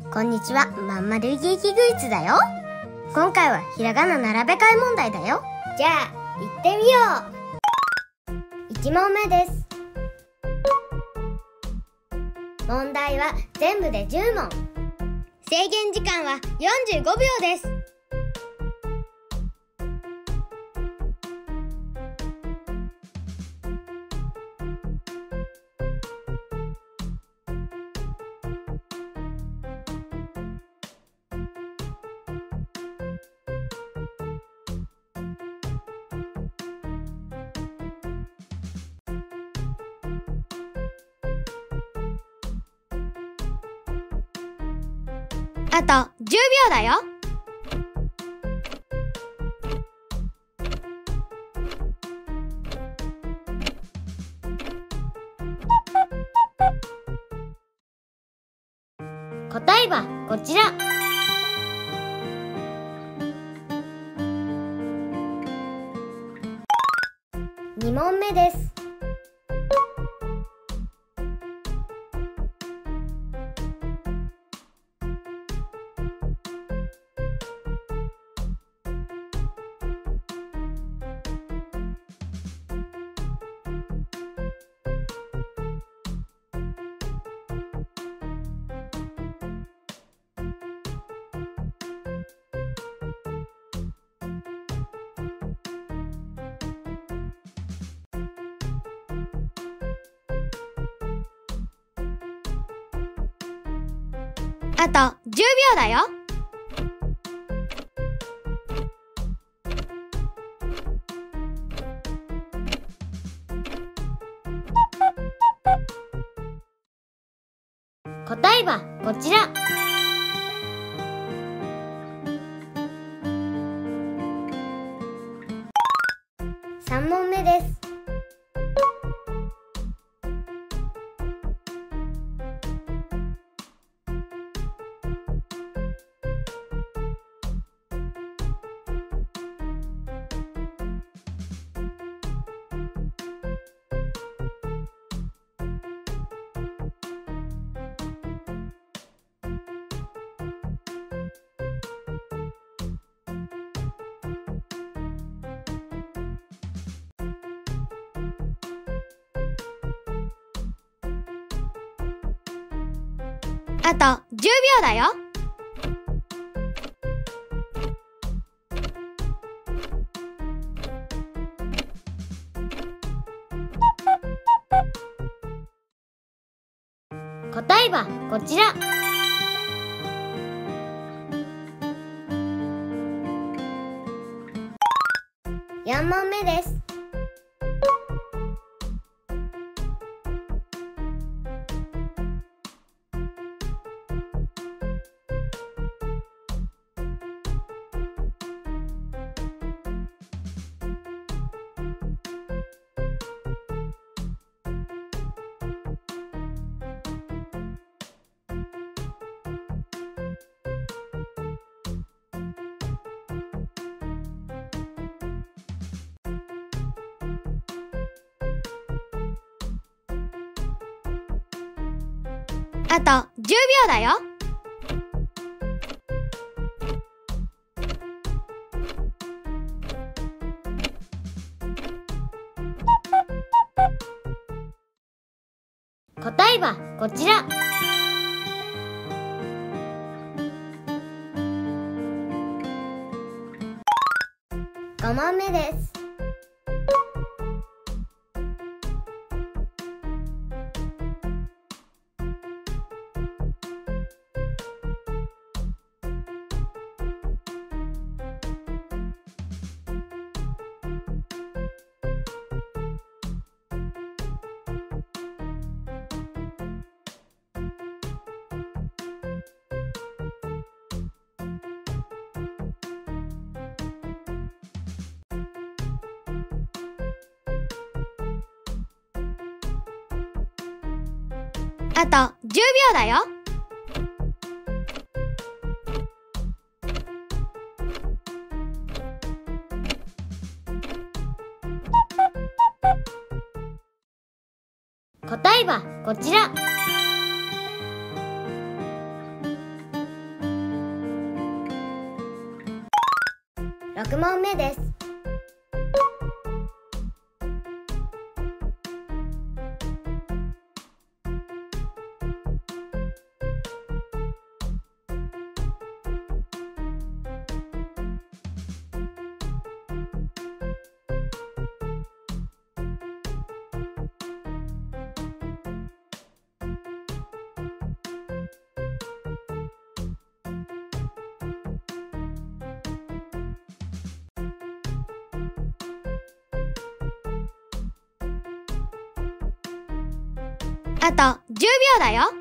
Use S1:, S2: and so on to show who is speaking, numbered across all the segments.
S1: こんにちは、まんまるいケーキグイツだよ。今回はひらがな並べ替え問題だよ。じゃあ、行ってみよう。1問目です。問題は全部で10問。制限時間は45秒です。あと10秒だよ。答えはこちら。2問目です。あと10秒だよ。答えはこちら。3問目です。あと10秒だよ。答えはこちら。4問目です。あと10秒だよ。答えはこちら。5問目です。あと10秒だよ。答えはこちら。5 6問目です。あと10秒だよ。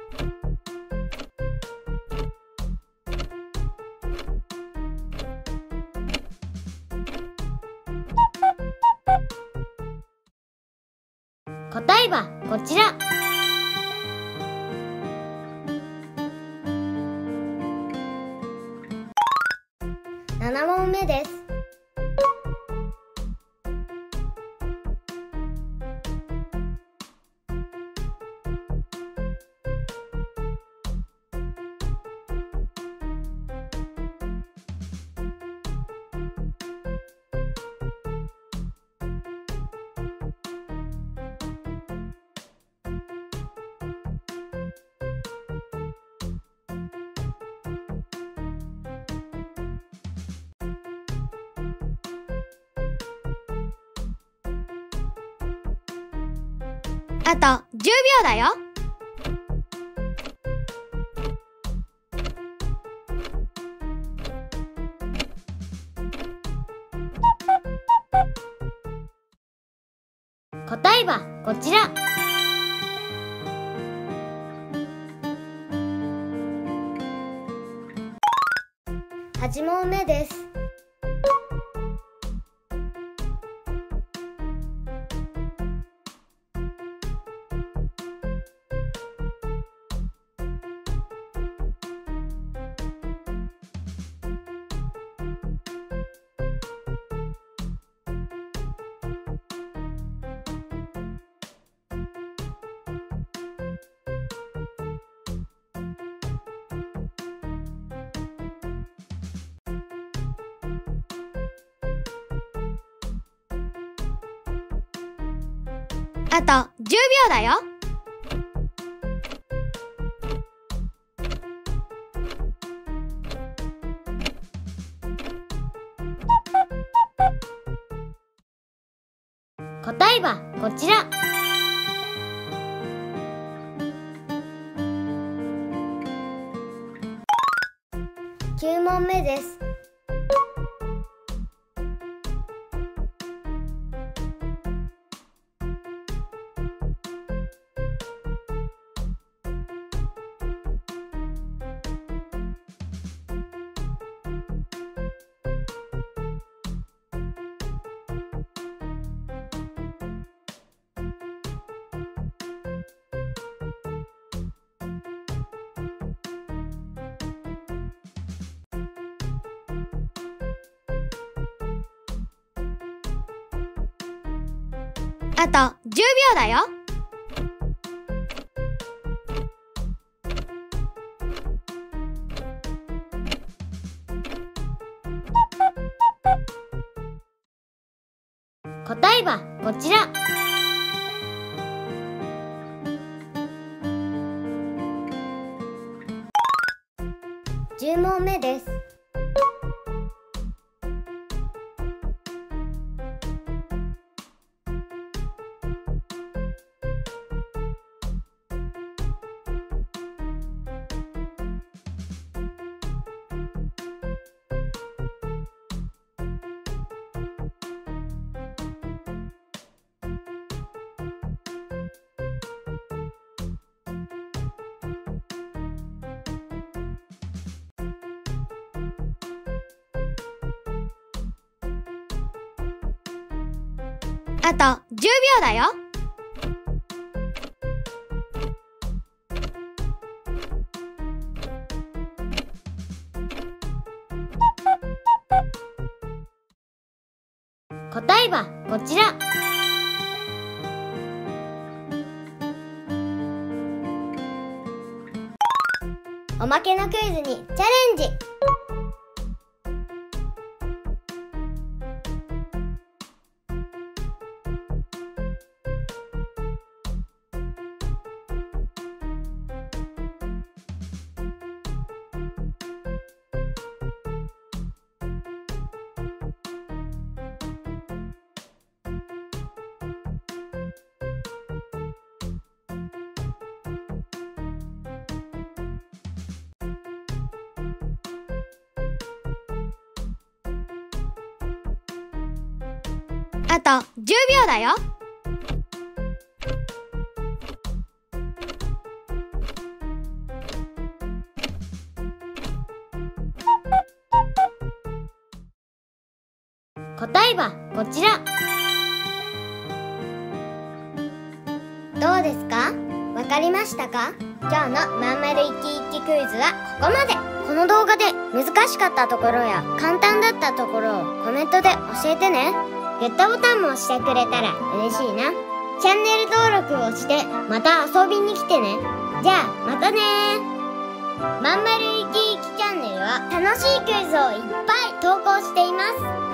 S1: 答えはこちら。7問目です。あと10秒だよ。答えはこちら。8問目です。あと10秒だよ。答えはこちら。9問目です。あと10秒だよ。答えはこちら。10問目です。あと10秒だよ。答えはこちら。おまけのクイズにチャレンジ。 あと10秒だよ。答えはこちら。どうですか？わかりましたか？今日のまんまるいきいきクイズはここまで。この動画で難しかったところや簡単だったところをコメントで教えてね。グッドボタンも押してくれたら嬉しいな。チャンネル登録をしてまた遊びに来てね。じゃあまたねー。まんまるいきいきチャンネルは楽しいクイズをいっぱい投稿しています。